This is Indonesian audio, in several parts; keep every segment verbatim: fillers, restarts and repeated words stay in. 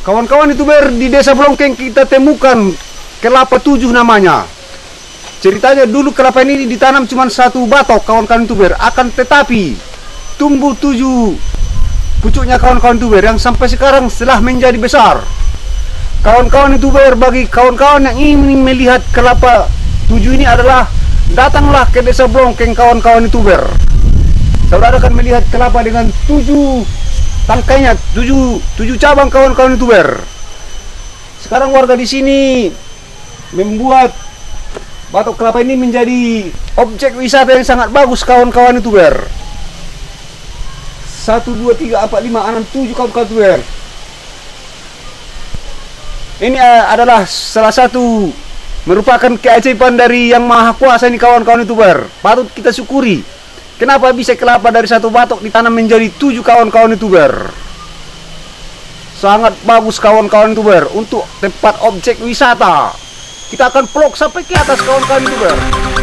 Kawan-kawan youtuber, di Desa Blongkeng kita temukan kelapa tujuh namanya. Ceritanya dulu kelapa ini ditanam cuma satu batok kawan-kawan youtuber, akan tetapi tumbuh tujuh pucuknya kawan-kawan youtuber yang sampai sekarang setelah menjadi besar. Kawan-kawan youtuber, bagi kawan-kawan yang ingin melihat kelapa tujuh ini adalah datanglah ke Desa Blongkeng kawan-kawan youtuber. Saudara akan melihat kelapa dengan tujuh tangkainya, tujuh, tujuh cabang kawan-kawan youtuber. Sekarang warga di sini membuat batok kelapa ini menjadi objek wisata yang sangat bagus kawan-kawan youtuber. Satu, dua, tiga, empat, lima, enam, tujuh kawan-kawan youtuber. Ini adalah salah satu merupakan keajaiban dari Yang Maha Kuasa ini kawan-kawan youtuber. Patut kita syukuri. Kenapa bisa kelapa dari satu batok ditanam menjadi tujuh kawan-kawan youtuber? Sangat bagus kawan-kawan youtuber untuk tempat objek wisata. Kita akan vlog sampai ke atas kawan-kawan youtuber.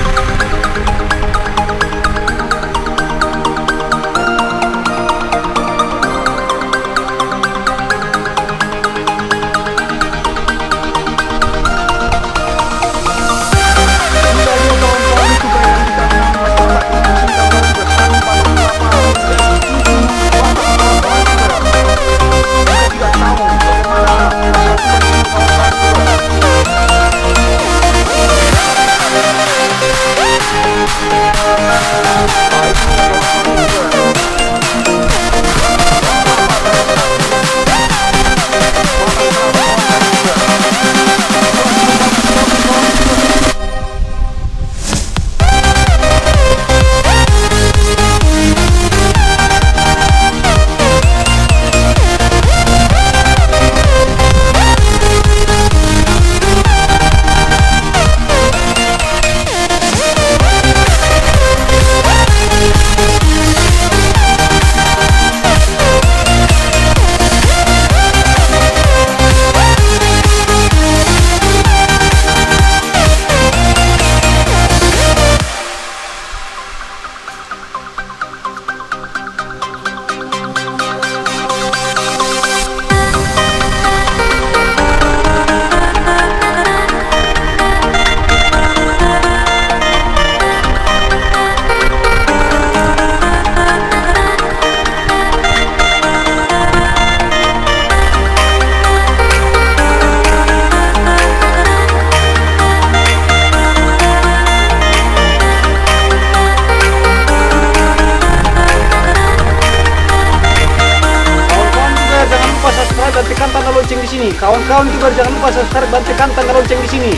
Dan tekan tanda lonceng di sini. Kawan-kawan juga jangan lupa subscribe dan tekan tanda lonceng di sini.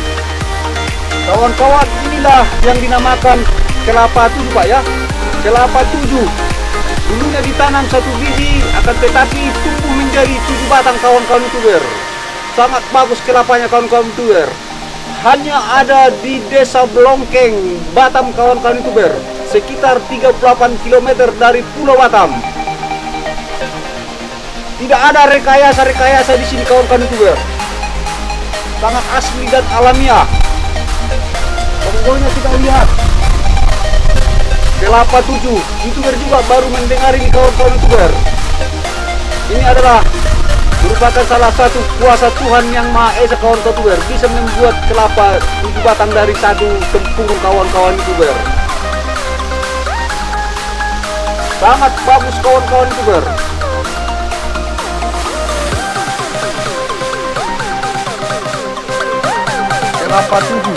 Kawan-kawan, inilah yang dinamakan kelapa tujuh, Pak ya. Kelapa tujuh. Dulunya ditanam satu biji, akan tetapi tumbuh menjadi tujuh batang kawan-kawan youtuber. Sangat bagus kelapanya kawan-kawan youtuber. Hanya ada di Desa Blongkeng, Batam kawan-kawan youtuber. Sekitar tiga puluh delapan kilometer dari Pulau Batam. Tidak ada rekayasa-rekayasa di sini kawan-kawan youtuber. Sangat asli dan alamiah. Pokoknya kita lihat kelapa tujuh. Youtuber juga baru mendengar ini kawan-kawan youtuber. Ini adalah merupakan salah satu kuasa Tuhan Yang Maha Esa kawan-kawan youtuber. Bisa membuat kelapa tujuh batang dari satu tempurung kawan-kawan youtuber. Sangat bagus kawan-kawan youtuber. Kelapa tujuh.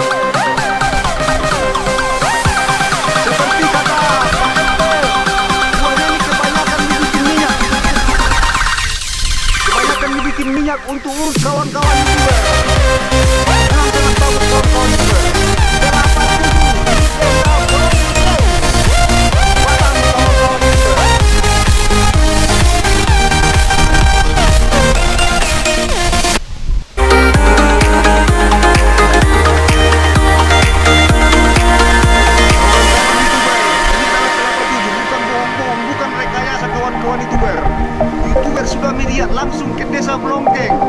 Seperti kata buahnya ini kebanyakan dibikin minyak. Kebanyakan dibikin minyak untuk urus kawan-kawan youtuber. Memang sangat bagus kawan-kawan youtuber. Kelapa tujuh. Youtuber sudah melihat langsung ke Desa Blongkeng.